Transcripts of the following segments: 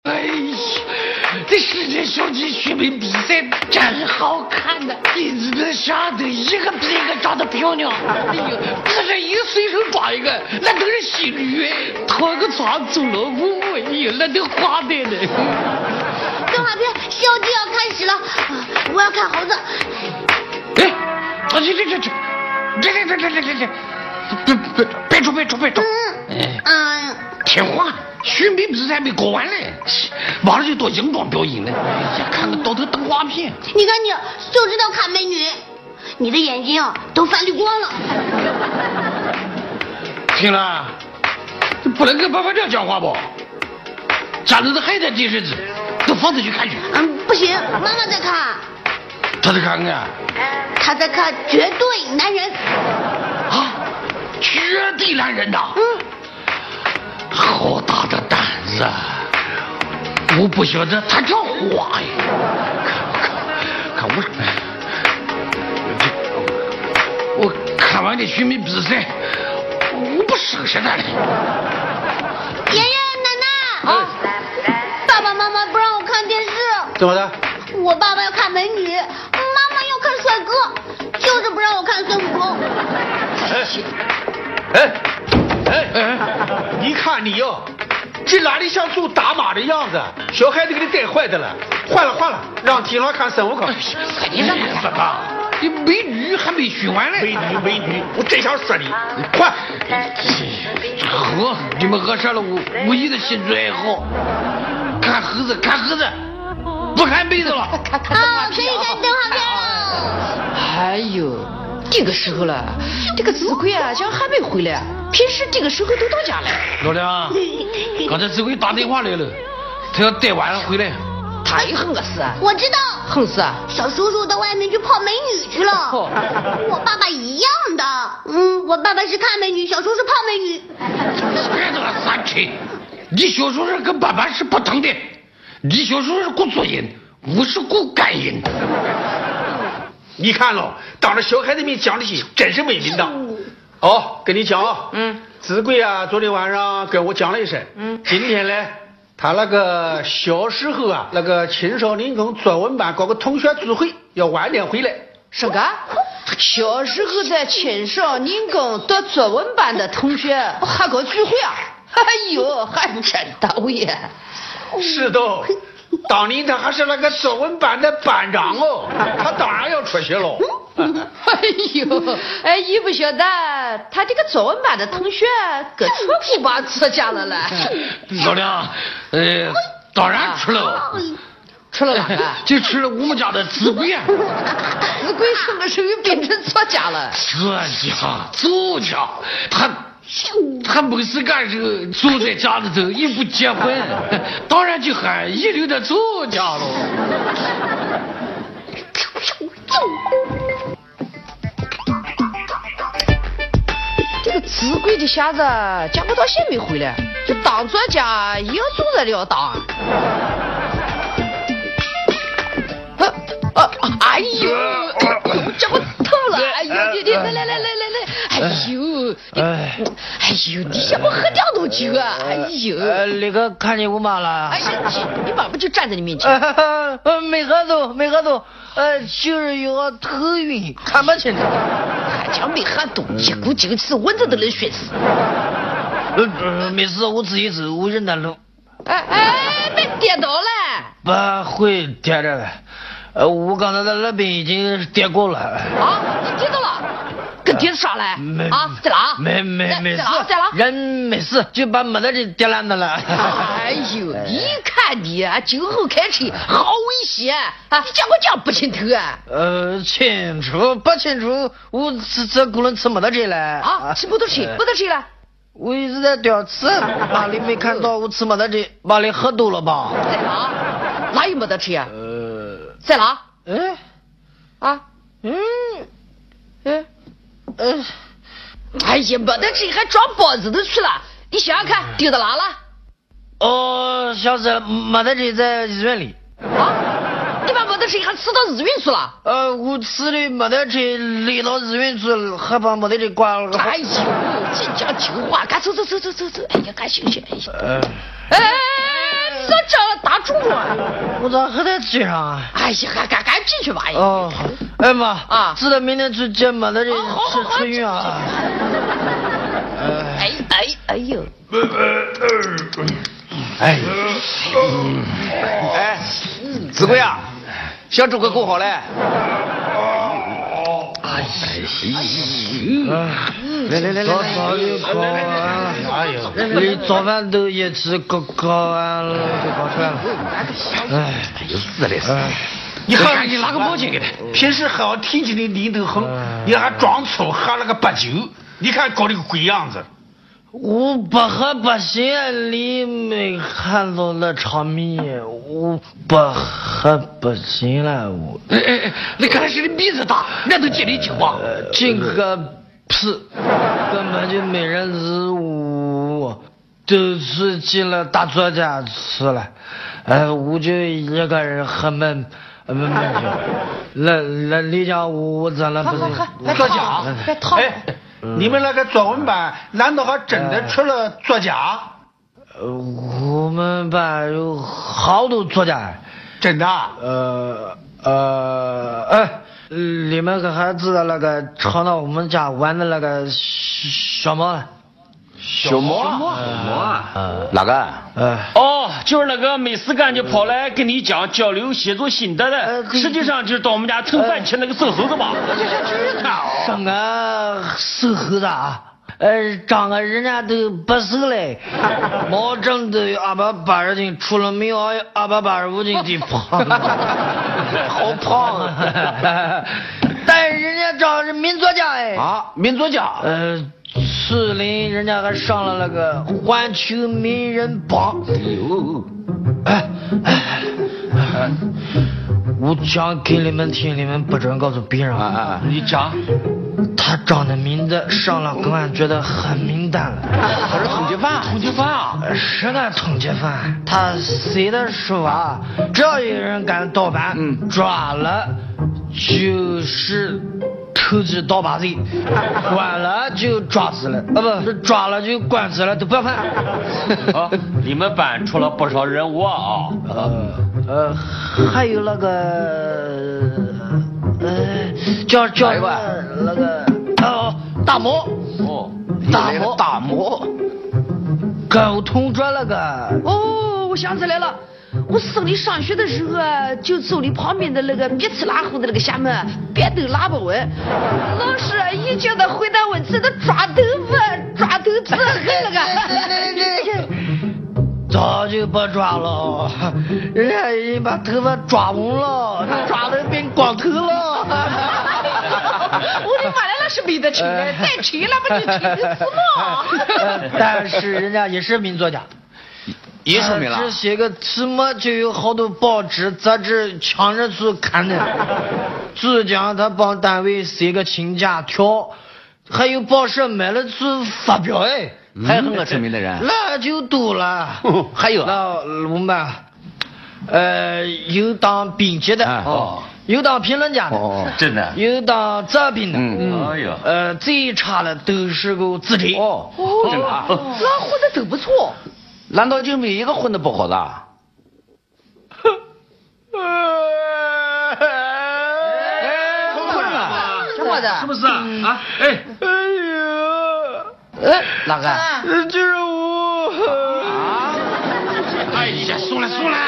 哎呀，这世界小鸡选美比赛真好看呐！你能晓得一个比一个长得漂亮？哎呀，这人一随手抓一个，那都是新女哎，脱个床走了舞，哎呀，那都花的呢。 动画片小鸡要开始了，我要看猴子。 哎，这，别出！听话。选美比赛没搞完嘞，完了就到硬装表演了。哎呀，看个倒腾动画片。 你看你就知道看美女，你的眼睛都泛绿光了。 听了，不能跟爸爸这样讲话不？家里的还在电视机，到房子去看去。 不行，妈妈在看。 他在看啊？ 他在看《绝对男人》。 啊，绝对男人呐！好大的胆子啊！我不晓得他叫花呀！看我看完这选美比赛，我不收拾他了。 爷爷奶奶，爸爸妈妈不让我看电视。 怎么的？ 我爸爸要看美女，妈妈要看帅哥，就是不让我看孙悟空。 你看你哟，这哪里像做打码的样子？小孩子给你带坏的了，换了，让听了看孙悟空。 你让什么？你美女还没选完嘞？ 美女，我真想说你，换。 喝，你们喝上了我唯一的兴趣爱好，看猴子，不看妹子了。 可以看动画片了。 哎呦，这个时候了，这个子贵啊，像还没回来。平时这个时候都到家了。 老梁，刚才子贵打电话来了，他要带晚上回来。 他也横个事啊？ 我知道。 横事啊？ 小叔叔到外面去泡美女去了。我爸爸一样的。我爸爸是看美女，小叔是泡美女。 别这个三七，你小叔是跟爸爸是不同的，你小叔是顾作业，我是顾感应。 你看喽，当着小孩子面讲这些，真是没名堂。跟你讲啊，子贵啊，昨天晚上跟我讲了一声，今天呢，他那个小时候啊，那个青少年宫作文班搞个同学聚会，要晚点回来。 什么？小时候在青少年宫读作文班的同学还搞聚会啊？哎呦，还真到位。 是的。当年他还是那个作文班的班长哦，他当然要出席了。 哎呦，你不晓得他这个作文班的同学跟出库吧出家了嘞。 老梁，当然出了， 出了哪个？ 就吃了我们家的子贵啊。 子贵什么时候变成作家了？ 作家，他没事干时候坐在家里头也不结婚，当然就喊一流的作家喽。 这个子贵的瞎子家不到现没回来，这当作家也总在这要当。哎呦，这不疼了！哎呦，你来！哎呦，你先不喝两桶酒啊！哎呦， 那个看见我妈了？ 哎呀，你妈不就站在你面前？ 没喝多，就是有个头晕，看不清楚。 还讲没喝多，一股精气，蚊子都能熏死。 没事，我自己走，我认得路。 没跌倒了？ 不会跌着了。我刚才在那边已经跌过了。 啊，你跌倒了？跟跌啥嘞？在哪？ 没事， 在哪？ 人没事，就把没得这跌烂的了。 哎呦，你看你啊，今后开车好危险啊！你讲我讲不清楚啊？ 不清楚，我这可能吃没得这了。 啊，吃不得吃了。 我一直在吊吃，哪里没看到我吃没得这？哪里喝多了吧？ 在哪？哪有没得吃呀？在哪？哎呀，没得吃还装包子都去了，你想想看，丢到哪了？ 小子，没得吃在医院里。 你把没得吃还吃到医院去了？ 我吃的没得吃，累到医院去了，还把没得吃挂了。 哎呦，真讲情话，赶走。哎呀，赶行。你说这住啊！ 我咋还在街上啊？ 哎呀，赶紧去吧！ 哦，哎妈啊， 知道明天去接妈的这吃鱼啊！ 哎呦！ 哎， 子贵啊，小猪快过好嘞！ 来，早就搞完了。 哎呦， 连早饭都一起搞完了，就搞出来了。哎， 是的是。 你还你拿个墨镜给他，平时还要挺起的领头横，你还装粗喝了个白酒，你看搞这个鬼样子。 我不喝不行，你没看到那场面，我不喝不行了，我。 哎，你看是你鼻子大，那都进得去吧？ 进个屁，根本就没人理我，都是进了大作家去了，我就一个人喝闷。没那李家我咱那不是作家？哎，你们那个作文班难道还真的出了作家？ 我们班有好多作家， 真的？ 你们可还知道那个常到我们家玩的那个小猫？ 小猫哪个？ 哦，就是那个没事干就跑来跟你讲交流写作心得的，实际上就是到我们家蹭饭吃那个瘦猴子嘛。 什么瘦猴子啊？长得人家都不瘦嘞，毛整都有280斤，出了名285斤的胖，好胖啊！但是人家长是名作家哎。 啊，名作家。 去年人家还上了那个环球名人榜。我讲给你们听，你们不准告诉别人啊！ 你讲。 他长的名字上了公安觉得很敏感了。 他是通缉犯。 通缉犯啊？ 是个通缉犯。他写的书啊，只要有人敢盗版，抓了就是投机倒把罪，关了就抓死了，不抓了就关死了，都不要判。 你们班出了不少人物啊。 还有那个叫那个大魔。 大魔。 沟通着那个。 哦，我想起来了。我送你上学的时候啊，就走你旁边的那个别吃拉胡的那个厦门，别都拉不稳。老师一叫他回答问题，他抓头子那个。早就不抓了，人家已经把头发抓稳了，抓得变光头了。我的妈呀，那是没得吃的，再吃了不就吃死吗？ 但是人家也是名作家。 也说明了， 只写个题目就有好多报纸杂志抢着去看的。只讲他帮单位写个请假条，还有报社买了去发表哎， 还有很多出名的人， 那就多了。 还有那我们班有当编辑的有当评论家的真的， 有当杂兵的哎呦， 最差的都是个字体真的啊， 那混的都不错。 难道就没一个混的不好的？ 是不是啊？哎呦，哪个？ 就是我。 哎呀，算了，来。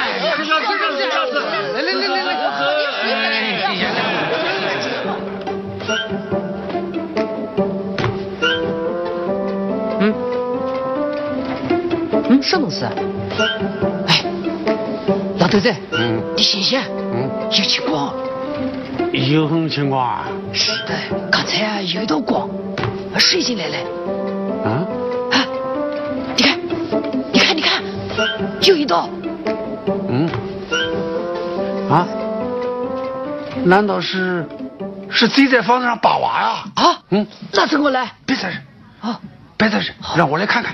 什么事？哎，老头子，你醒醒，有情况。 有什么情况啊？ 是的，刚才啊有一道光，射进来了。你看，有一道。 难道是贼在房子上扒娃呀？ 那怎么来？ 别在这别在这，让我来看看。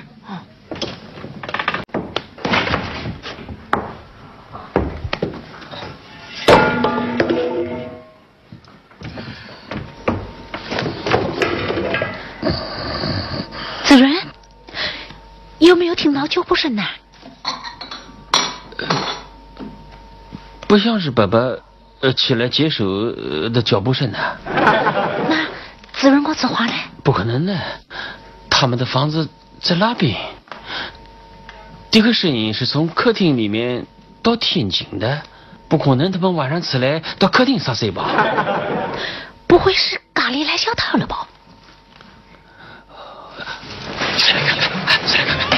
主任，有没有听到救护声呢？ 不像是爸爸起来接手的脚步声呢。 那主人我说话呢？ 不可能的，他们的房子在那边。这个声音是从客厅里面到天井的，不可能他们晚上起来到客厅撒水吧？ 不会是咖喱来小偷了吧？ 再来看看，再来看看。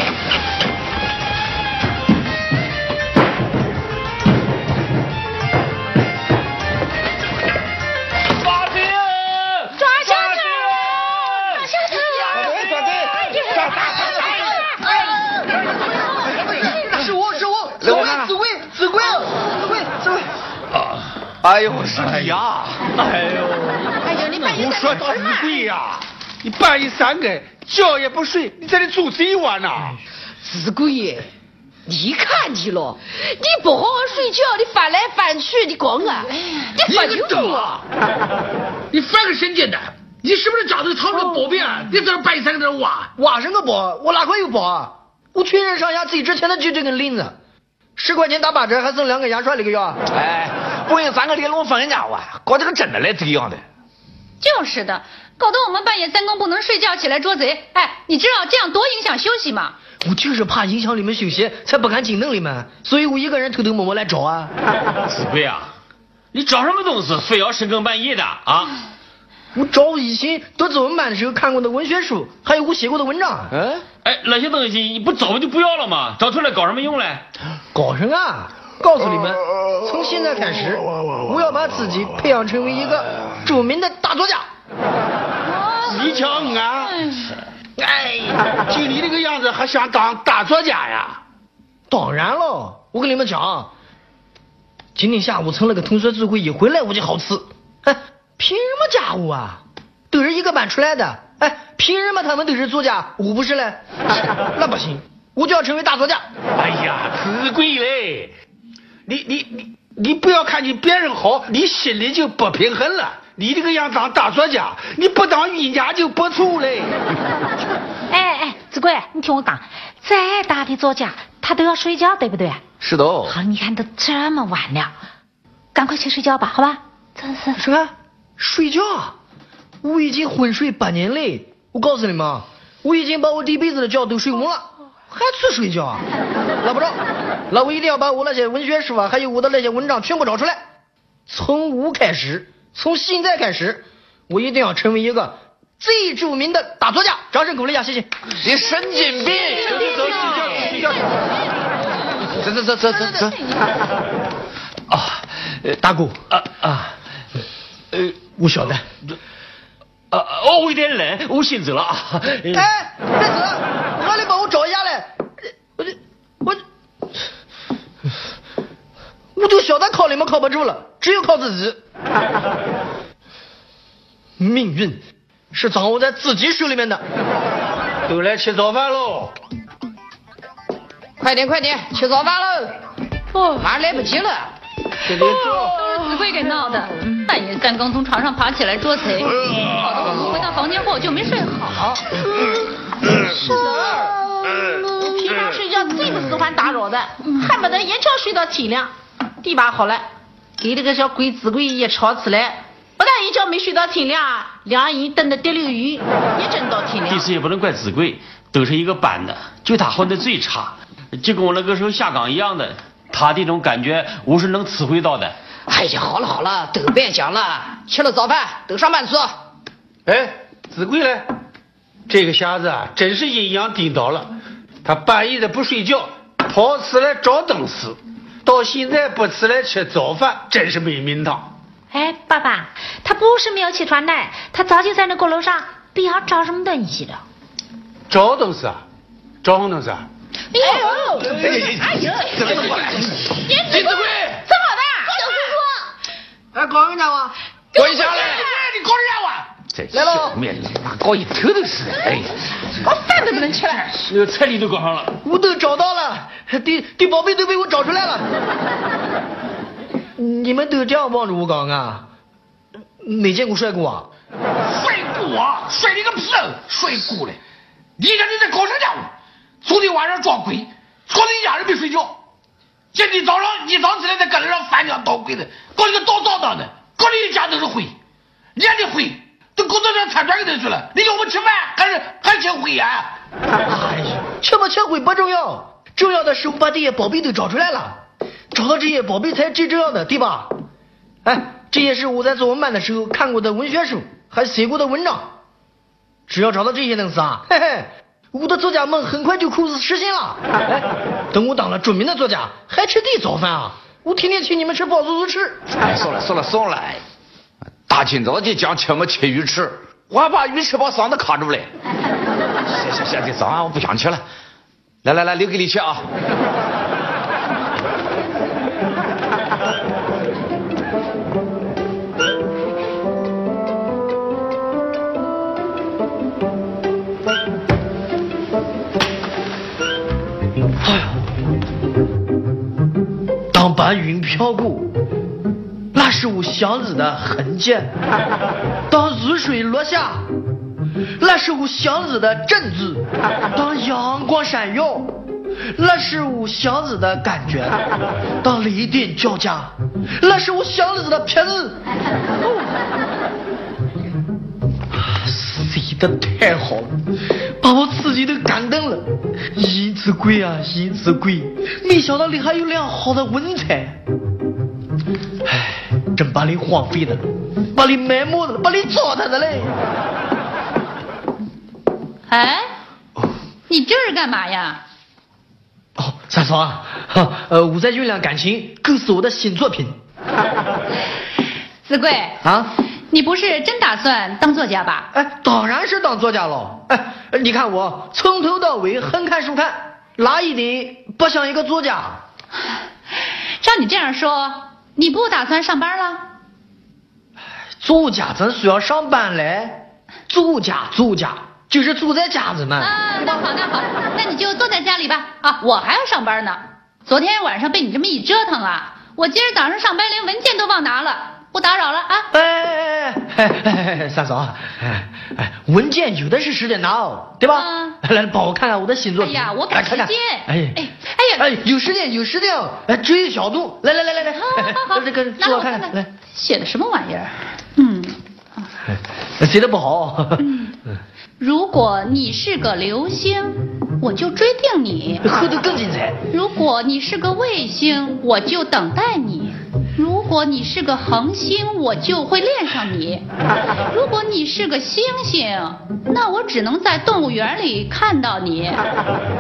哎呦，是你呀！ 哎呦，你胡说子贵呀！你半夜3更觉也不睡，你在这做贼玩呐？ 子贵爷，你看你了，你不好好睡觉，你翻来翻去，你光啊，你翻清楚啊！ 你翻个神经的！你是不是家头藏着宝贝啊？你在这半夜3更在这挖？ 挖什么宝？我哪块有宝啊？我全身上下最值钱的就这根铃子，10块钱打8折，还剩2个牙刷那个月。 哎，不用3个连笼放人家哇，搞这个真的来这个样的。 就是的，搞得我们半夜3更不能睡觉，起来捉贼。哎，你知道这样多影响休息吗？ 我就是怕影响你们休息，才不敢惊动你们，所以我一个人偷偷摸摸来找啊。 子贵啊，你找什么东西，非要深更半夜的啊？ 我找以前读中文班的时候看过的文学书，还有我写过的文章。 哎，那些东西你不早就不要了吗？找出来搞什么用嘞？ 搞什么啊？告诉你们，从现在开始，我要把自己培养成为一个著名的大作家。 你瞧啊！哎呀，就你这个样子，还想当大作家呀？ 当然了，我跟你们讲，今天下午从那个同学聚会一回来，我就好吃。哎，凭什么家务啊？都是一个班出来的。哎，凭什么他们都是作家，我不是嘞？那不行，我就要成为大作家。 哎呀，子贵嘞！你不要看你别人好，你心里就不平衡了。你这个样当大作家，你不当冤家就不错嘞。 哎，子贵，你听我讲，再大的作家他都要睡觉，对不对？ 是的哦。 好，你看都这么晚了，赶快去睡觉吧，好吧？真是什么睡觉？我已经昏睡8年嘞！我告诉你们，我已经把我这辈子的觉都睡完了，还去睡觉啊？那不着，那我一定要把我那些文学书啊，还有我的那些文章全部找出来。从现在开始，我一定要成为一个最著名的大作家。掌声鼓励一下，谢谢。 你神经病！走。 啊，大姑我晓得。 我有点冷，我先走了啊。 哎，别走，快来帮我找一下嘞！我就晓得靠你们靠不住了，只有靠自己。命运是掌握在自己手里面的。 都来吃早饭喽！ 快点，吃早饭喽！马上来不及了。 这里坐。 都是子贵给闹的，半夜3更从床上爬起来捉贼，搞得我们回到房间后就没睡好。 是的，我平常睡觉最不喜欢打扰的，恨不得一觉睡到天亮。地吧好了，给这个小鬼子贵一吵起来，不但一觉没睡到天亮，两人瞪得滴溜鱼，一整到天亮。 其实也不能怪子贵，都是一个班的，就他混的最差，就跟我那个时候下岗一样的。他这种感觉我是能体会到的。 哎呀，好了，都别讲了，吃了早饭都上班去。 哎，子贵嘞，这个瞎子啊，真是阴阳颠倒了。他半夜的不睡觉，跑起来找东西，到现在不起来吃早饭，真是没名堂。 哎，爸爸，他不是没有起床来，他早就在那阁楼上，不要找什么东西了。 找东西啊？找什么东西啊？ 怎么过来？ 金子贵， 怎么的？小叔叔， 哎，搞人家哇！ 滚下来！你搞人家哇！ 这小面搞一头都是。哎， 我饭都不能吃了。 那个彩礼都搞上了， 我都找到了，的宝贝都被我找出来了。你们都这样望着我讲啊？没见过帅哥啊？ 帅哥啊？帅你个屁！帅哥嘞！你看你在搞啥家伙？昨天晚上撞鬼，吵得一家人没睡觉。 现在早上一早起来在搁那上翻墙倒柜子，搞一个倒灶当的，搞你一家都是灰，连的灰都工作上铲砖给他去了。你给我们吃饭还请灰啊？ 哎呀，吃不吃灰不重要，重要的是我把这些宝贝都找出来了，找到这些宝贝才最重要的，对吧？哎，这也是我在作文班的时候看过的文学书，还写过的文章。只要找到这些东西啊，嘿嘿，我的作家梦很快就可以实现了。哎，等我当了著名的作家，还吃地早饭啊！我天天请你们吃包子都吃。 哎，算了，大清早就讲请我吃鱼翅，我还把鱼翅把嗓子卡住了。行，这早上我不想吃了。来，留给你吃啊。 哎呀，当白云飘过，那是我想日的痕迹；当雨水落下，那是我想日的证据；当阳光闪耀，那是我想日的感觉；当雷电交加，那是我想日的撇子。写的太好了，把我自己都感动了。银子贵啊，银子贵，没想到你还有良好的文采。唉，真把你荒废了，把你埋没了，把你糟蹋的嘞。 哎，你这是干嘛呀？ 哦，三嫂啊，我在酝酿感情，构思我的新作品。 子贵啊， 你不是真打算当作家吧？ 哎，当然是当作家了。哎，你看我从头到尾横看竖看，哪一点不像一个作家？ 照你这样说，你不打算上班了？ 作家怎需要上班嘞？作家就是住在家子嘛。 啊，那好，那你就坐在家里吧。啊，我还要上班呢。昨天晚上被你这么一折腾啊，我今儿早上上班连文件都忘拿了。不打扰了啊！ 哎，三嫂，文件有的是时间拿，对吧？来，帮我看看我的新作品。 哎呀，我赶时间。 哎，有时间，注意小度。来， 好， 这个给我看看。来， 写的什么玩意儿？ 写的不好。 如果你是个流星，我就追定你。 后头更精彩。 如果你是个卫星，我就等待你。如果你是个恒星，我就会恋上你；如果你是个星星，那我只能在动物园里看到你。哎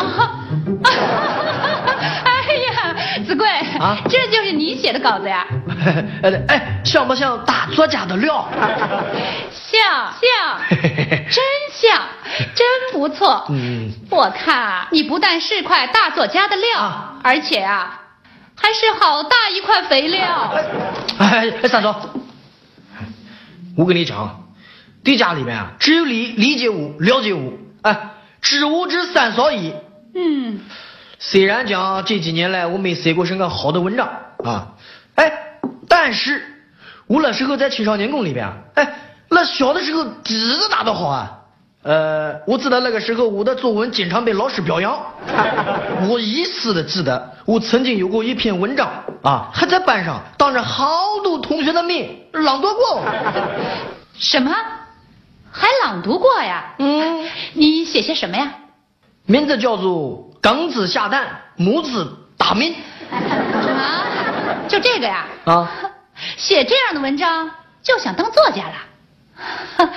呀，子贵，这就是你写的稿子呀？ 哎，像不像大作家的料？ 像，真像，真不错。我看你不但是块大作家的料，而且啊。还是好大一块肥料。 三嫂，我跟你讲，这家里面啊，只有你理解我、了解我，知我知三嫂矣。虽然讲这几年来我没写过什么好的文章啊，但是我那时候在青少年宫里边，那小的时候底子打得好啊。我记得那个时候我的作文经常被老师表扬。我依稀的记得我曾经有过一篇文章啊，还在班上当着好多同学的面朗读过。 什么？还朗读过呀？你写些什么呀？ 名字叫做庚子下蛋，母子打鸣。 啊，就这个呀？ 啊， 写这样的文章就想当作家了？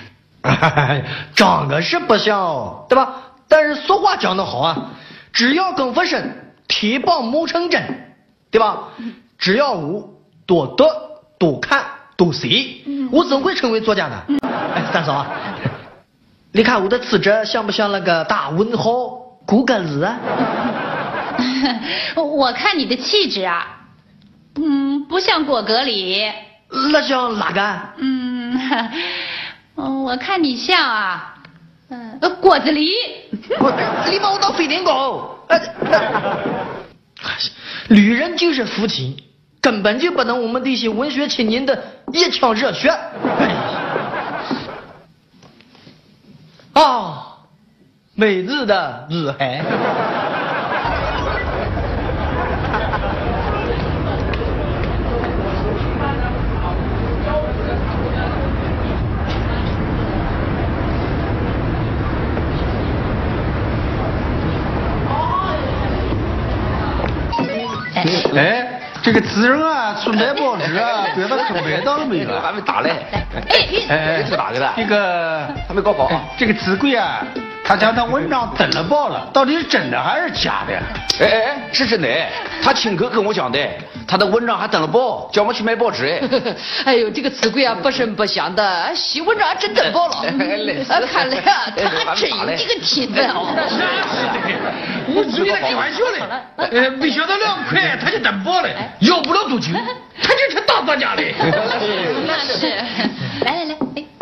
长得是不像，对吧？但是俗话讲得好啊，只要功夫深，铁棒磨成针，对吧？只要我多读多看多写，我总会成为作家的。三嫂，你看我的气质像不像那个大文豪谷歌子啊？ 我看你的气质啊，不像果戈里。 那像哪个？ 我看你像啊，果子狸。 你把我当飞天狗。女人就是肤浅，根本就不能我们这些文学青年的一腔热血。美丽的女孩。 哎，这个子荣啊，出卖报纸啊，被他收买到了没有？ 还没打嘞。 哎， 这打的了。 这个还没搞好。 这个子贵啊，他将他文章登了报了，到底是真的还是假的？ 哎，是真的。他亲口跟我讲的，他的文章还登了报，叫我去买报纸。 哎呦，这个子贵啊，不声不响的，写文章还真登报了。看来啊，他真有这个天分哦。 我嘴在开玩笑嘞，没想到2块他就登报了，要不了多久，他就成大作家了。 那是，来，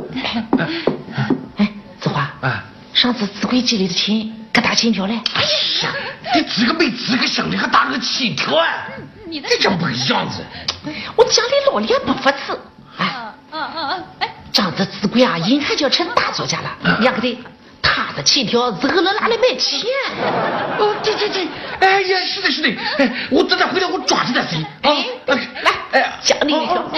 哎，子华啊， 上次子贵借里的钱可打欠条嘞。 哎呀，你这个没资格省里还打个欠条啊！这真不个样子。 我家里老脸不服气。长子子贵啊，眼看就要成大作家了，两个的，他的欠条是饿了拿来卖钱。 哦，对，哎呀，是的，哎，我等他回来我抓着他谁啊！ 来，奖励一条。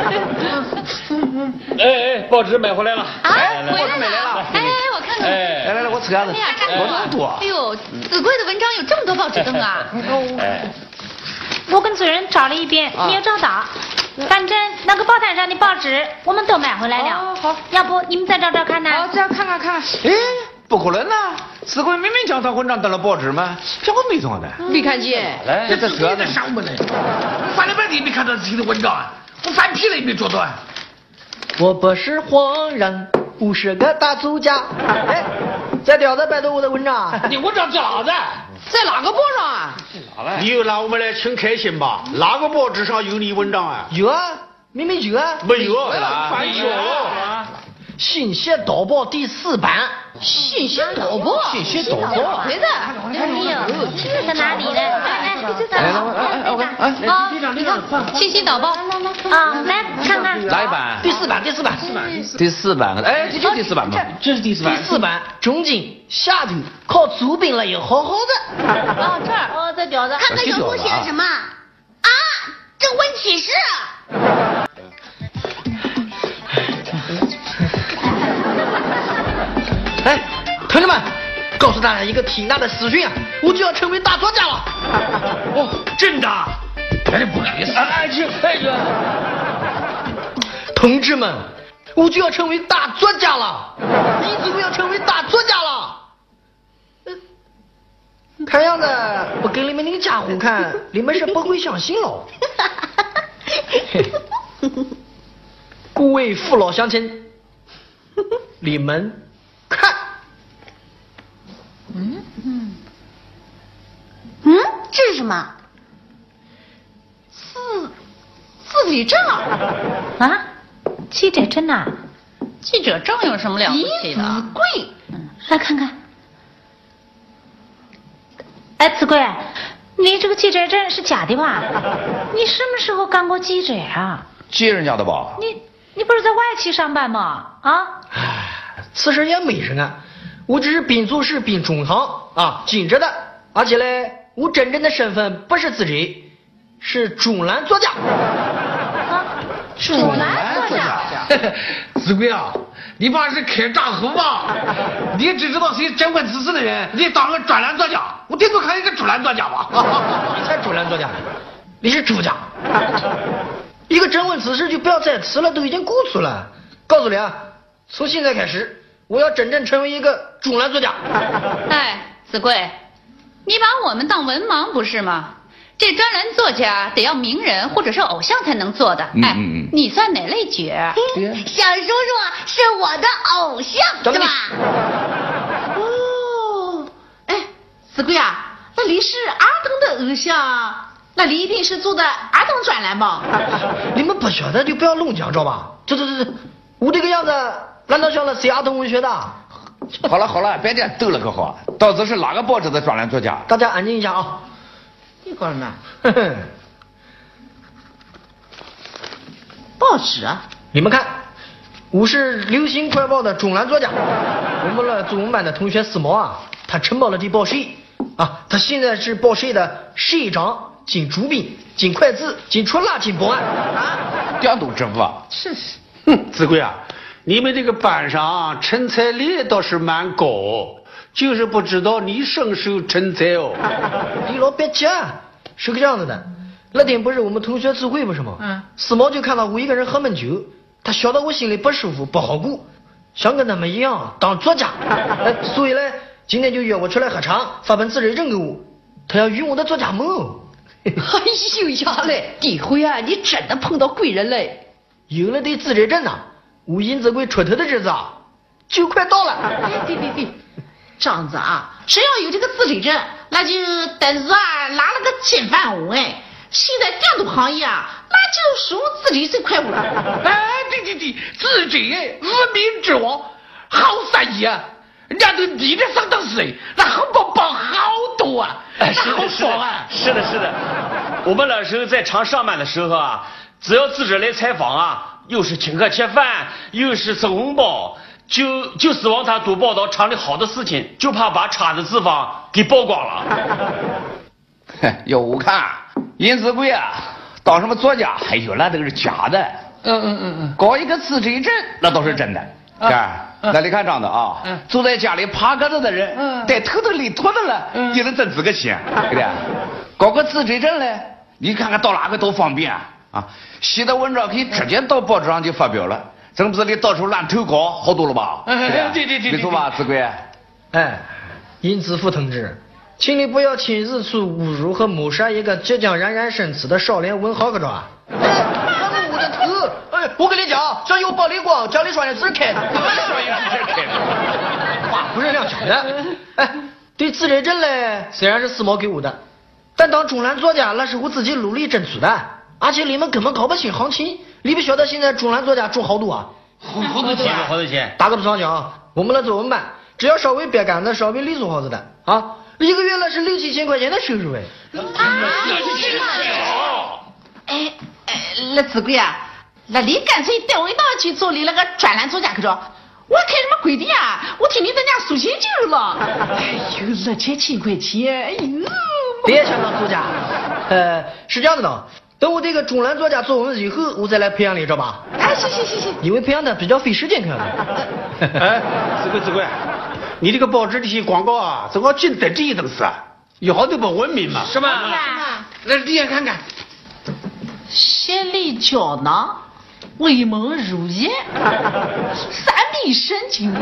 哎，报纸买回来了。 回来了。哎，我看看。 来，我扯下子。我那么多。 哎呦，子贵的文章有这么多报纸登啊！ 我跟主任找了一遍，没有找到。反正那个报摊上的报纸我们都买回来了。 好， 要不你们再找找看呢？ 好，再看看。 哎，不可能呐！子贵明明讲他文章登了报纸嘛，这我没找的。 没看见。 这扯在上面呢，我翻了半天没看到自己的文章啊，我翻屁了也没找到啊。 我不是皇上，我是个大作家。哎，这屌子拜读我的文章。 你文章在哪子？ 在哪个报上啊？ 你又拿我们来请开心吧？哪个报纸上有你文章啊？ 有啊，明明有啊。 没有，翻旧。 信息导报第4版。 信息导报。 谁的？ 哎呦，这在哪里呢？ 你看信息导报啊，来看看。 哪一版？ 第4版。 第4版。哎，这就第4版吗？ 这是第4版。 第4版，中间下头靠左边了也好好的。 这儿，这屌子。 看看有写的什么啊？征婚启事。 哎，同志们，告诉大家一个挺大的死讯啊，我就要成为大作家了。 哦，真的？哎，不好意思。 同志们，我就要成为大作家了，你怎么要成为大作家了？看样子我给你们那个家伙看，你们是不会相信喽。各位父老乡亲，你们看， 这是什么？ 自理证啊？记者证呐？ 记者证有什么了不起的？ 子贵， 来看看。哎，子贵，你这个记者证是假的吧？你什么时候干过记者啊？ 借人家的吧？ 你不是在外企上班吗？啊？ 此事也没什么，我只是边做事边中行啊，紧着的。而且嘞，我真正的身份不是自己，是专栏作家。 专栏作家。 子贵啊，你爸是开账户吧？你只知道谁掌管知识的人，你当个专栏作家，我顶多看一个专栏作家吧。 你才专栏作家，你是主家。一个征婚此事就不要再迟了，都已经过去了。告诉你啊，从现在开始，我要真正成为一个专栏作家。 哎，子贵，你把我们当文盲不是吗？这专栏作家得要名人或者是偶像才能做的。哎，你算哪类角？ 小叔叔是我的偶像，是吧？ 哦，哎，子贵啊，那你是儿童的偶像，那你一定是做的儿童专栏吧？ 你们不晓得就不要弄讲，知道吧？这，我这个样子难道像了写儿童文学的？ 好了，别这样逗了可好？到底是哪个报纸的专栏作家？ 大家安静一下啊！ 你干什么？报纸啊？ 你们看，我是《流行快报》的专栏作家。我们的中文班的同学思毛啊，他承包了这报社啊，他现在是报社的社长兼主编兼会计兼出纳兼保安啊， 这样都知道？ 是。 子贵啊，你们这个班上成才率倒是蛮高，就是不知道你深受成才哦。 你老别急，是个这样子的， 那天不是我们同学聚会不是吗？四毛就看到我一个人喝闷酒，他晓得我心里不舒服，不好过，想跟他们一样当作家，所以呢，今天就约我出来喝茶，发本自认证给我，他要圆我的作家梦。 哎呦呀嘞，地辉啊，你真的碰到贵人嘞！ 有了对自认证呐，我银子贵出头的日子啊，就快到了。 对，这样子啊，只要有这个自认证，那就等于啊拿了个金饭碗哎。现在电动行业啊，那就属自己这块物了。 哎，对，自己无名之王，好生意啊！人家都你的上当时，那红包包好多啊！ 是的。我们那时候在厂上班的时候啊，只要记者来采访啊，又是请客吃饭，又是送红包，就希望他多报道厂里好的事情，就怕把差的地方给曝光了。 要我看，尹子贵啊，当什么作家，哎呦，那都是假的。搞一个自认证，那倒是真的。那你看这样的啊，坐在家里爬格子的人，带头里脱的了，也能挣自个钱，对不对？搞个自认证嘞，你看看到哪个都方便啊，写的文章可以直接到报纸上就发表了，真不是你到处乱投稿，好多了吧？对，没错吧，子贵？ 尹子副同志，请你不要亲自去侮辱和抹杀一个即将冉冉升起的少年文豪，可着？我的头！我跟你讲，这有暴力光，家里双眼字开的。话不是这样讲的。对自认证嘞，虽然是四毛给我的，但当中南作家那是我自己努力争取的，而且你们根本搞不清行情。你不晓得现在中南作家赚好多啊？ 好多钱。 打个比方讲，我们的作文班，只要稍微别干的，稍微利索好子的啊，一个月那是6-7千块钱的收入哎。 那子贵啊，那你干脆带我一道去做你那个专栏作家可着？我开什么规定啊？我听你在家苏醒劲了。哎呦，6-7千块钱，哎呦！ 别想当作家，是这样子的，等我这个中南作家做完以后，我再来培养你，知道吧？行，因为培养的比较费时间，看的。子贵，你这个报纸这些广告啊，怎么净得这一东西啊？有好多不文明嘛？ 是吗？那你也看看。 先立胶囊，为蒙乳液，3笔神经，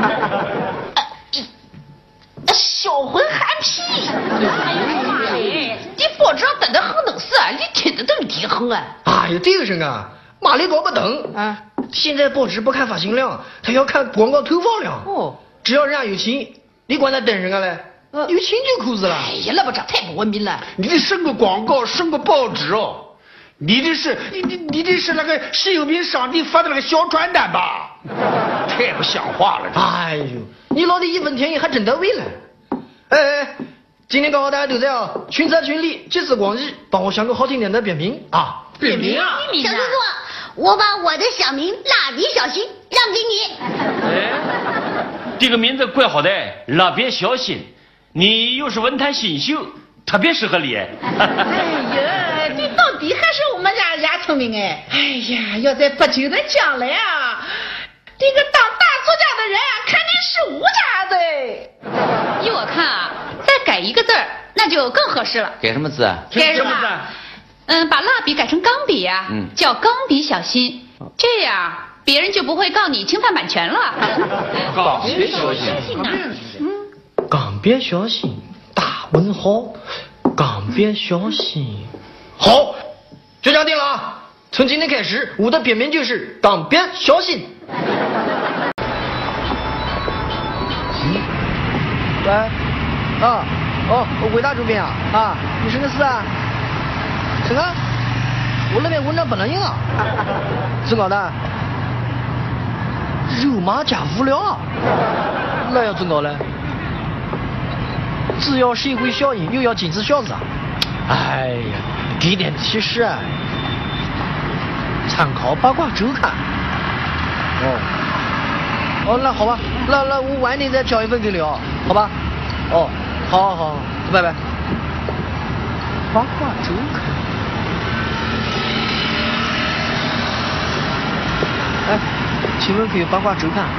销魂含皮。你报纸上登的很多事啊，你听得都是挺横啊。 哎呀，这个人啊，马里搞不懂啊。现在报纸不看发行量，他要看广告投放量。只要人家有钱，你管他登人家嘞？有钱就可以了。 哎呀，那不这太不文明了。 你这审个广告，审个报纸哦。你这是那个石油民上帝发的那个小传单吧？太不像话了！ 哎呦，你老弟1分钱还真到位了。今天刚好大家都在啊，群策群力，集思广益，帮我想个好听点的别名啊！ 别名啊！ 小叔叔，我把我的小名蜡笔小新让给你。 这个名字怪好的，蜡笔小新，你又是文坛新秀，特别适合你。 哎呀，你到底还是我们家人家聪明哎！哎呀，要在不久的将来啊，这个当大作家的人啊，肯定是我家的。 依我看啊，再改一个字儿，那就更合适了。 改什么字啊？ 改什么字？把蜡笔改成钢笔呀，叫钢笔小新，这样别人就不会告你侵犯版权了。 钢笔小新， 钢笔小新，大文豪，钢笔小新，好，就这样定了啊！从今天开始，我的别名就是钢笔小新。喂，伟大主编啊，你什么事啊？什么？我那边文章不能印啊？怎么的？肉麻加无聊啊？那要怎么了？只要社会效应，又要经济效益啊！哎呀，给点提示啊！参考八卦周刊。那好吧，那我晚点再交一份给你啊，好吧？好，拜拜。八卦周刊。请问可以八卦周刊？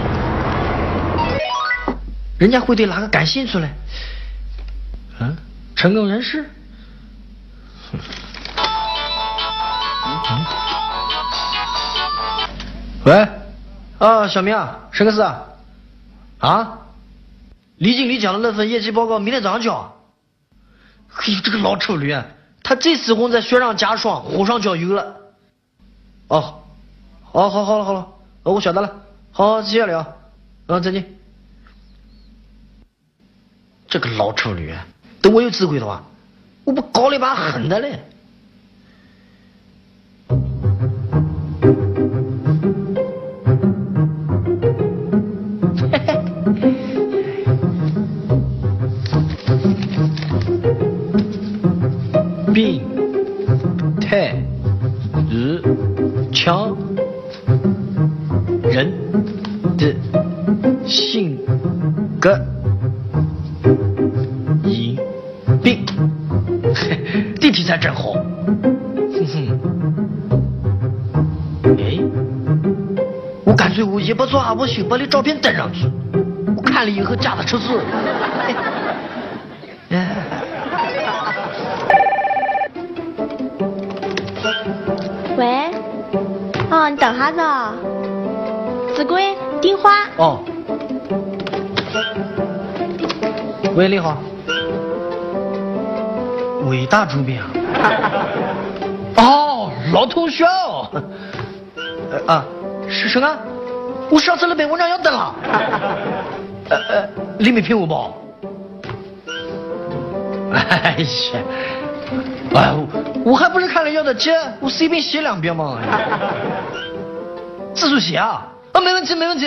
人家会对哪个感兴趣嘞？ 成功人士。喂，啊，小明啊，什么事啊？啊？李经理讲的那份业绩报告明天早上交。哎呦，这个老丑驴啊，他这时候在雪上加霜，火上浇油了。哦，好了，我晓得了。好，接下来啊，再见。这个老丑驴，等我有智慧的话，我不搞了一把狠的嘞。病态日强人的性格隐病，这题材真好。哎，我干脆我一不做二不休，把你照片登上去，我看了以后加的吃醋。 喂，你等下子啊。子规，电话。 哦。喂，你好。伟大主编啊。哦，老同学哦。是什么？我上次那篇文章要登了。你没骗我吧？哎呀。我还不是看了要的急，我随便写2遍嘛。自主写啊？没问题。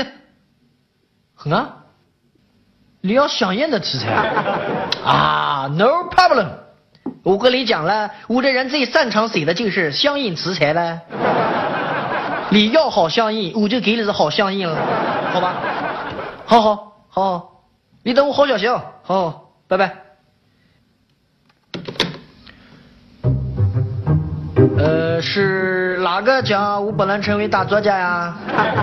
你要香艳的题材啊 ？No problem。我跟你讲了，我这人最擅长写的就是相应题材了。你要好相应，我就给你的好相应了，好吧？好，你等我好消息哦。好，拜拜。是哪个讲我不能成为大作家呀？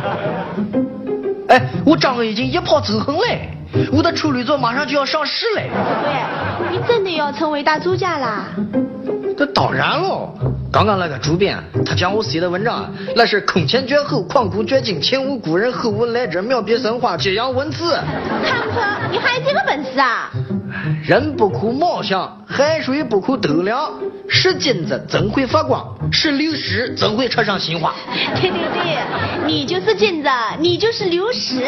哎，我张哥已经一炮走红嘞，我的处女作马上就要上市嘞。 对，你真的要成为大作家啦？ 这当然喽。刚刚那个主编他讲我写的文章，那是空前绝后，旷古绝今，前无古人后无来者，妙笔生花，激扬文字。 看不看？你还有这个本事啊？ 人不可貌相，海水不可斗量。是金子怎会发光？是流石怎会插上新花？ 对，你就是金子，你就是流石。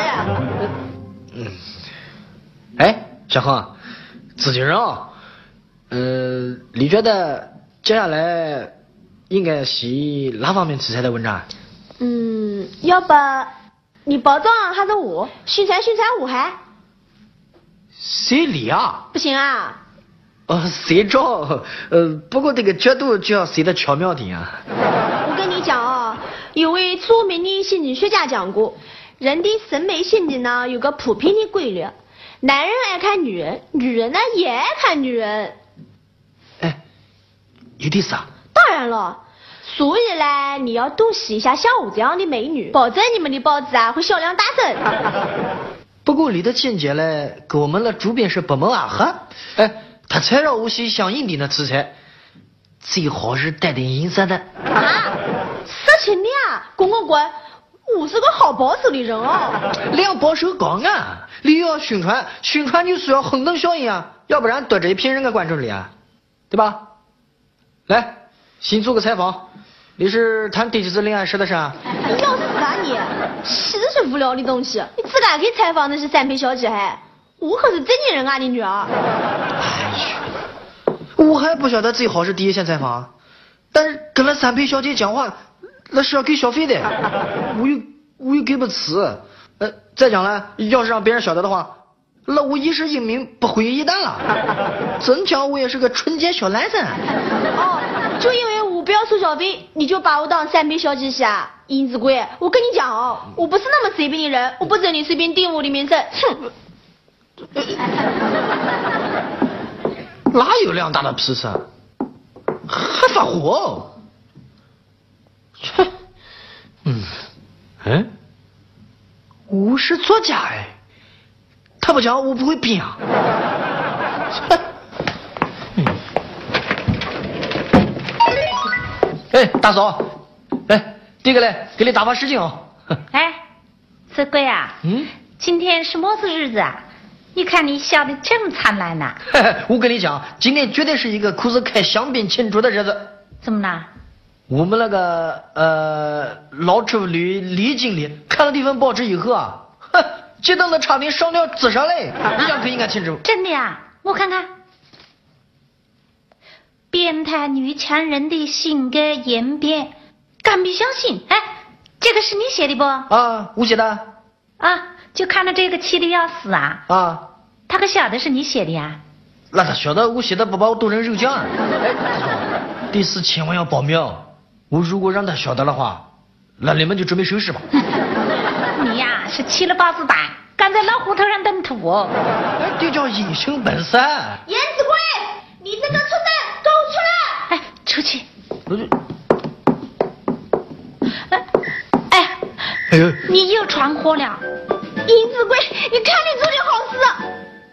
哎，小恒，自己人啊，你觉得接下来应该写哪方面题材的文章？ 要不你保证还是我宣传我还？ 谁理啊？ 不行啊。 谁照？不过这个角度就要写得巧妙点啊。 我跟你讲啊，有位著名的心理学家讲过，人的审美心理呢有个普遍的规律，男人爱看女人，女人呢也爱看女人。 哎，有意思啊。 当然了，所以呢，你要多写一下像我这样的美女，保证你们的报纸啊会销量大增。 不过你的见解呢，跟我们的主编是不谋而合。哎。他才让我写相应的题材，最好是带点颜色的。 色情的啊，滚！我是个好保守的人哦。 两保守杠啊！你要宣传就是要轰动效应啊，要不然得罪一批人的观众里啊，对吧？来，先做个采访，你是谈第几次恋爱时的事啊？ 你要死啊你！实在是无聊的东西，你自个可以采访的是三陪小姐还？我可是正经人啊，你女儿。 我还不晓得最好是第一线采访，但是跟那三陪小姐讲话，那是要给小费的，我又给不起。再讲了，要是让别人晓得的话，那我一世英名不毁于一旦了。真讲我也是个纯洁小男生。 就因为我不要收小费，你就把我当三陪小姐是啊？殷子贵，我跟你讲哦，我不是那么随便的人，我不准你随便玷污我的名声。哼。 哪有量大的脾气，还发火？切！我是作家哎，他不讲我不会编啊。切！ 哎，大嫂，来，这个来给你打发时间哦。 哎，子贵啊，今天是么子日子啊？你看你笑得这么灿烂呐！ 我跟你讲，今天绝对是一个可是开香槟庆祝的日子。 怎么了？ 我们那个老处理李经理看了这份报纸以后啊，激动的差点上了自杀嘞！你想可应该庆祝？ 真的呀？我看看。变态女强人的性格演变，敢不相信？哎，这个是你写的不？ 啊，我写的。 啊，就看到这个气得要死啊！ 啊， 他可晓得是你写的呀？ 那他晓得我写的不把我剁成肉酱。哎，第四千万要保密。我如果让他晓得的话，那你们就准备收拾吧。 你呀是起了包子胆，敢在老虎头上蹬土哦！ 这叫隐身本色。 严子贵，你这个畜生，给我出来！ 哎，出去！ 哎呦， 你又闯祸了！ 严子贵，你看你做的好事。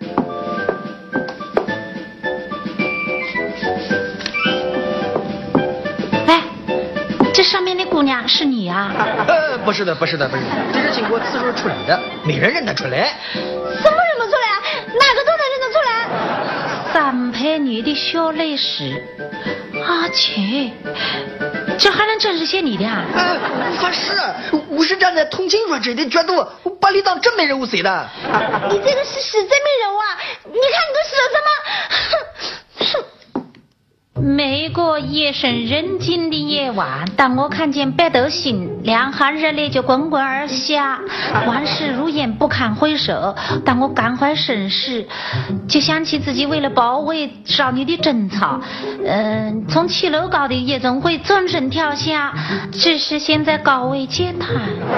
这上面的姑娘是你啊？ 不是的，这是经过自述出来的，没人认得出来。 怎么认不出来啊？哪个都能认得出来。 三陪女的小泪史，阿切，这还能真是写你的啊？ 我发誓，我是站在同情弱者的角度，我把你当真美人物写的。 你这个是真美人物啊！你看你都写了什么？ 每个夜深人静的夜晚，当我看见北斗星，两行热泪就滚滚而下，往事如烟不堪回首。当我感怀身世，就想起自己为了保卫少女的贞操，从7楼高的夜总会纵身跳下，只是现在高位截瘫。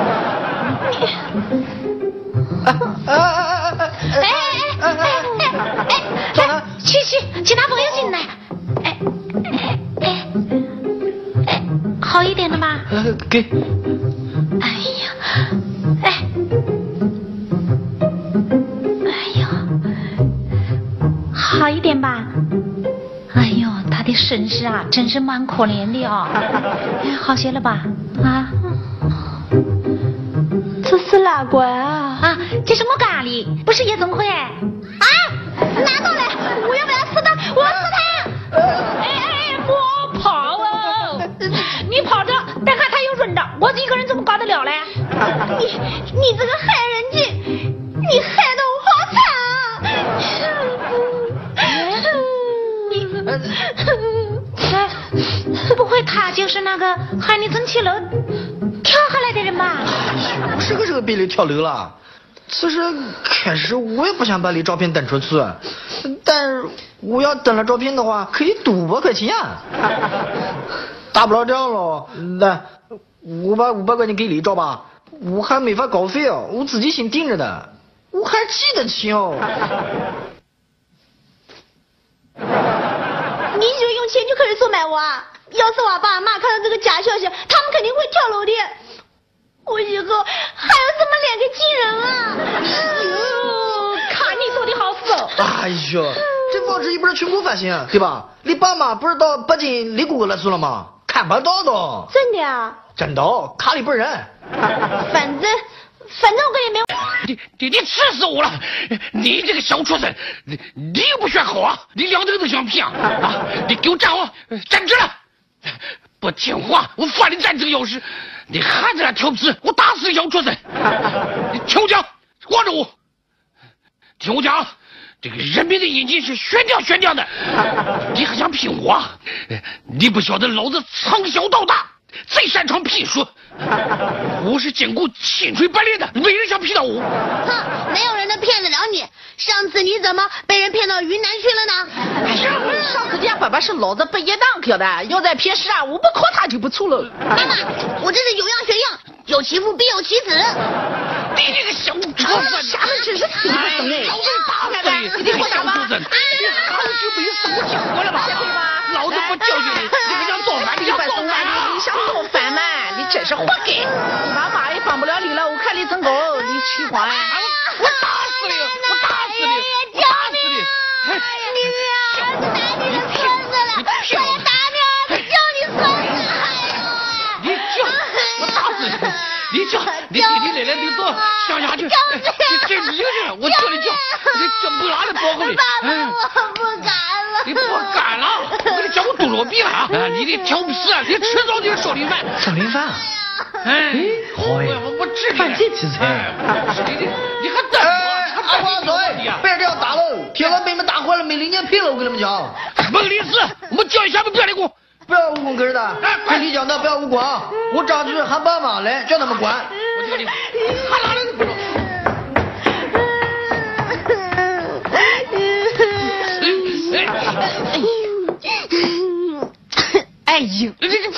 去拿朋友进来。好一点了吗？ 给。 哎呀，好一点吧？哎呦，他的身世啊，真是蛮可怜的哦。好些了吧？啊？ 这是哪个啊？ 啊，这是我咖喱，不是夜总会。啊， 拿到来，我要不要吃他？我要吃他！ 我跑了，你跑着，等下他又run着，我一个人怎么搞得了嘞？ 你这个害人精，你害得我好惨啊！不会他就是那个害你从7楼跳下来的人吧？ 什么时候被你跳楼了？其实开始我也不想把你照片登出去，但我要登了照片的话，可以赌500块钱啊。大不了这样了，那我把500块钱给你照吧，我还没法稿费哦，我自己先盯着的，我还记得起哦。 你以为用钱就可以收买我啊？要是我爸妈看到这个假消息，他们肯定会跳楼的。我以后还有什么脸给亲人啊？ 看你做的好事哦！ 哎呦，这报纸又不是全国发行，对吧？你爸妈不是到北京立过了去了吗？看不到的。 真的啊？ 真的，卡里本人。 反正我跟你没。 你气死我了！你这个小畜生，你又不学好啊！你两头都想骗啊！你给我站好，站直了！不听话，我罚你3这个钥匙！你还在那调皮，我打死你小畜生！你听我讲，望着我，听我讲，这个人民的眼睛是悬吊的，你还想骗我？你不晓得老子从小到大最擅长骗术，我是经过千锤百炼的，没人想骗到我。 哼，没有人能骗得了你。上次你怎么被人骗到云南去了呢？ 哎呀，上次家爸爸是老子不一当去的，要再骗15，我不考他就不错了。 妈妈，我这是有样学样，有其父必有其子。 你这个小畜生， 下面真是死不生哎！ 老子打死你！你小畜生，你好久没有生气过了吧？老子不教训你，你还想造反？你想造反？ 你想造反嘛？你真是活该！妈妈也帮不了你了，我看你真高，你气坏。 我打死你！我打死你！我打死你！ 你儿子打你的孙子了，我要打你儿子，救你孙子！ 走，乡下去。这一个人，我叫你叫，你叫不拉的包里。 爸爸，我不敢了。 你不敢了？我给你讲过多少遍了啊！你得挑皮啊！你迟早就是少林饭。 少林饭啊！ 哎， 好呀， 我治你。 犯这题材。 你还等我？ 阿花嘴，别这样打了，铁了被你们打坏了，没零件配了，我跟你们讲。 没理事，我们叫一下不要立功。 不要误工哥的，跟你讲的不要误光啊！我张去喊爸妈来，叫他们管。 我叫你，喊哪来的不中？ 哎呦！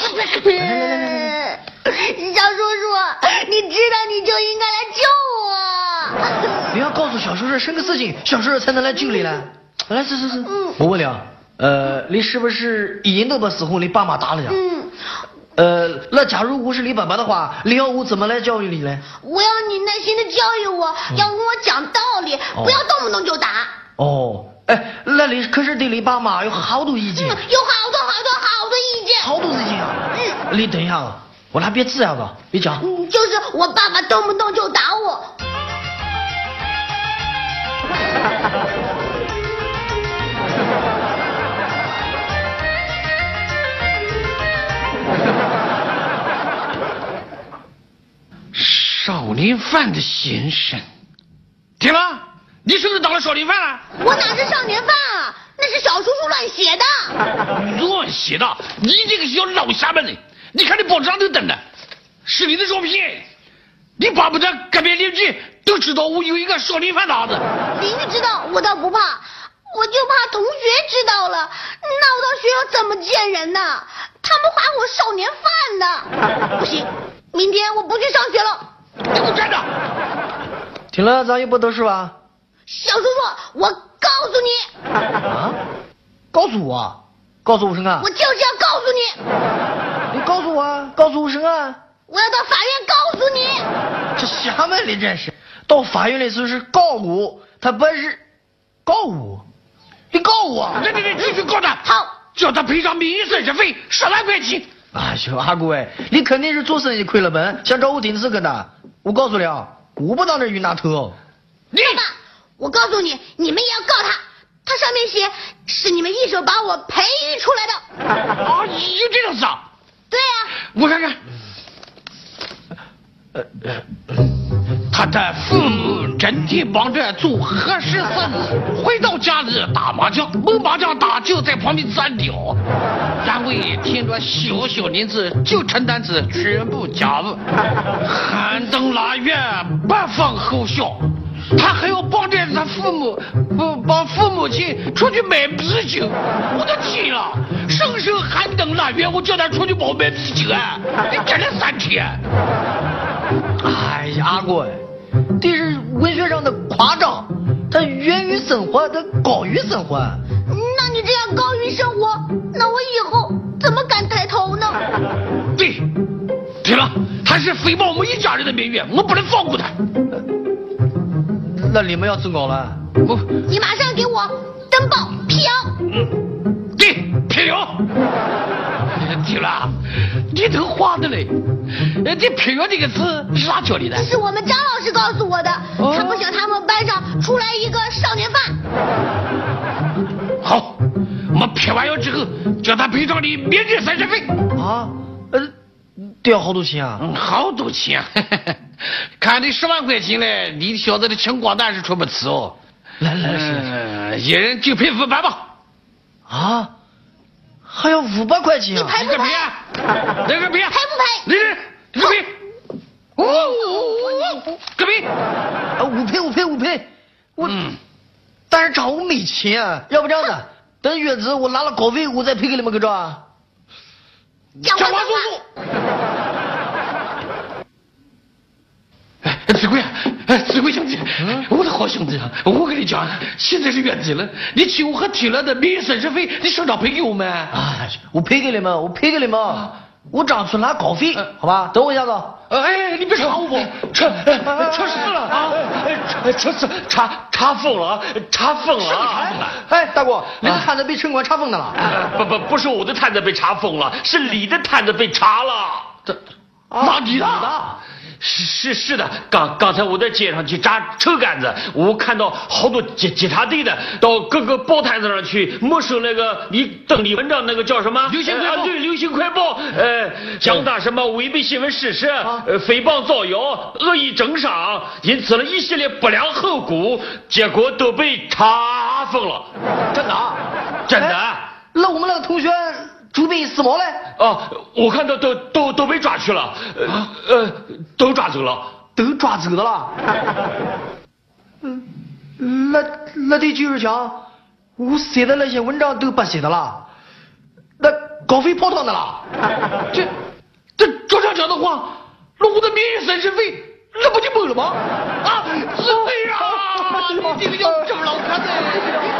小叔叔，你知道你就应该来救我。 你要告诉小叔叔生个事情，小叔叔才能来救你来。来，是。我问你啊，你是不是已经都把时候你爸妈打了呀？那假如我是你爸爸的话，你要我怎么来教育你呢？ 我要你耐心的教育我，要跟我讲道理，不要动不动就打。 哦，哎，那你可是对你爸妈有好多意见。 有好多意见。 好多意见啊！你等一下啊，我那边字呀子，你讲。 就是我爸爸动不动就打我。 少林犯的先生，听了，你是不是当了少林犯了？ 我哪是少年犯啊，那是小叔叔乱写的。 乱写的？你这个小老瞎们的，你看你报纸上都登的，是你的照片。你巴不得隔壁邻居都知道我有一个少林犯的儿子。 邻居知道我倒不怕，我就怕同学知道了，那我到学校怎么见人呢？他们喊我少年犯的。不行，明天我不去上学了。 你给我站着！ 听了咱也不读书啊。 小叔叔，我告诉你。 啊？告诉我？告诉我声啊？ 我就是要告诉你。 你告诉我啊？告诉我声啊？ 我要到法院告诉你。 这瞎们你真是，到法院里就是告我，他不是告我，你告我？ 你继续告他。 好， 叫他赔偿名誉损失费10万块钱。 哎呦，阿姑哎，你肯定是做生意亏了本，想找我顶这个的。我告诉你啊，我不当这冤大头。 爸爸，我告诉你，你们也要告他。他上面写是你们一手把我培育出来的。 啊，有这种事啊？ 对呀。 我看看。他的父母整天忙着做核实生意，回到家里打麻将，没麻将打就在旁边站屌。单位添了小年纪就承担着全部家务，寒冬腊月不分后小。他还要帮着他父母，帮父母亲出去买啤酒。我的天啊！深受寒冬腊月，我叫他出去买啤酒啊！你整了3天。 哎呀，阿贵，这是文学上的夸张，它源于生活，它高于生活。 那你这样高于生活，那我以后怎么敢抬头呢？ 对了，他是诽谤我们一家人的名誉，我不能放过他。 那你们要怎搞了？ 你马上给我登报辟谣。 对，辟谣。对了，你都画的嘞。这辟谣这个词是哪教你的？ 是我们张老师告诉我的，他不想他们班上出来一个少年犯。 好，我们辟完谣之后，叫他赔偿你免治损失费。 啊？得要好多钱啊？ 好多钱啊！看这10万块钱嘞，你小子的情况但是出不起哦。 来， 一人就赔500吧。 啊？还要500块钱啊？ 你赔不赔？ 那个赔？ 赔不赔？ 那个赔？个赔？ 我赔。但是账我没钱啊，要不这样子，等月子我拿了稿费，我再赔给你们，可着啊？ 讲话速度。子贵啊，子贵兄弟，我的好兄弟啊！我跟你讲，现在是月底了，你请我和体了的免于损失费，你省着赔给我们啊！我赔给你们，我长去拿稿费，好吧？等我一下子。 哎，你别查我不？查实了啊！查封了，查封了！ 哎，大哥，你的摊子被城管查封的了？ 不是我的摊子被查封了，是你的摊子被查了。 哪里的？ 是的，刚才我在街上去扎车杆子，我看到好多检查队的到各个报摊子上去没收那个你登里文章那个叫什么流行快报， 对，流行快报，讲他什么违背新闻事实，诽谤造谣，恶意整赏，因此了一系列不良后果，结果都被查封了。 真的啊？ 真的。 那我们那个同学准备死毛嘞？ 我看到都被抓去了，都抓走了， 都抓走的了。那得就是讲，我写的那些文章都不写的了，那稿费泡汤的了。 这照这样讲的话，那我的名誉损失费那不就没了吗？啊，子贵啊，你这个叫这么老看的。